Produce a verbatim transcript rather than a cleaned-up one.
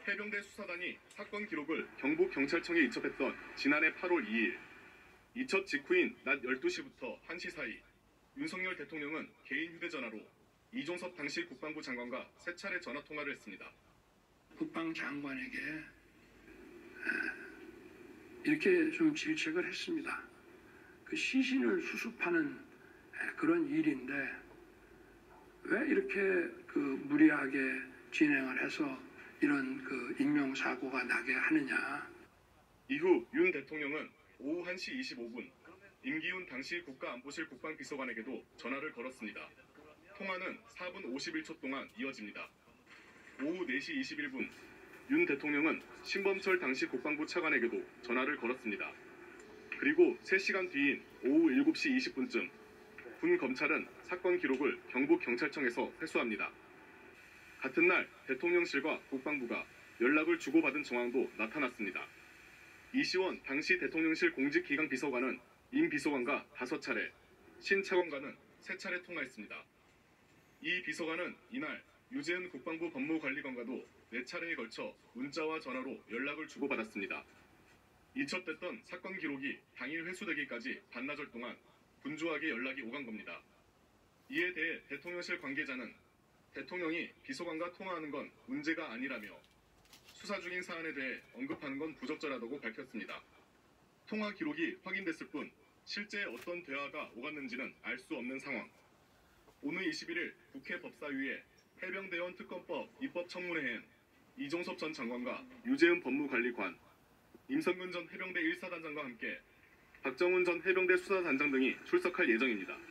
해병대 수사단이 사건 기록을 경북경찰청에 이첩했던 지난해 팔월 이일 이첩 직후인 낮 열두 시부터 한 시 사이 윤석열 대통령은 개인 휴대전화로 이종섭 당시 국방부 장관과 세 차례 전화 통화를 했습니다. 국방장관에게 이렇게 좀 질책을 했습니다. 그 시신을 수습하는 그런 일인데 왜 이렇게 그 무리하게 진행을 해서 이런 그 인명사고가 나게 하느냐. 이후 윤 대통령은 오후 한 시 이십오 분 임기훈 당시 국가안보실 국방비서관에게도 전화를 걸었습니다. 통화는 사 분 오십일 초 동안 이어집니다. 오후 네 시 이십일 분 윤 대통령은 신범철 당시 국방부 차관에게도 전화를 걸었습니다. 그리고 세 시간 뒤인 오후 일곱 시 이십 분쯤 군 검찰은 사건 기록을 경북경찰청에서 회수합니다. 같은 날 대통령실과 국방부가 연락을 주고받은 정황도 나타났습니다. 이시원 당시 대통령실 공직기강 비서관은 임 비서관과 다섯 차례, 신 차관과는 세 차례 통화했습니다. 이 비서관은 이날 유재은 국방부 법무관리관과도 네 차례에 걸쳐 문자와 전화로 연락을 주고받았습니다. 이첩됐던 사건 기록이 당일 회수되기까지 반나절 동안 분주하게 연락이 오간 겁니다. 이에 대해 대통령실 관계자는 대통령이 비서관과 통화하는 건 문제가 아니라며 수사 중인 사안에 대해 언급하는 건 부적절하다고 밝혔습니다. 통화 기록이 확인됐을 뿐 실제 어떤 대화가 오갔는지는 알 수 없는 상황. 오늘 이십일일 국회 법사위에 해병대원 특검법 입법청문회엔 이종섭 전 장관과 유재은 법무관리관, 임성근 전 해병대 일 사단장과 함께 박정훈 전 해병대 수사단장 등이 출석할 예정입니다.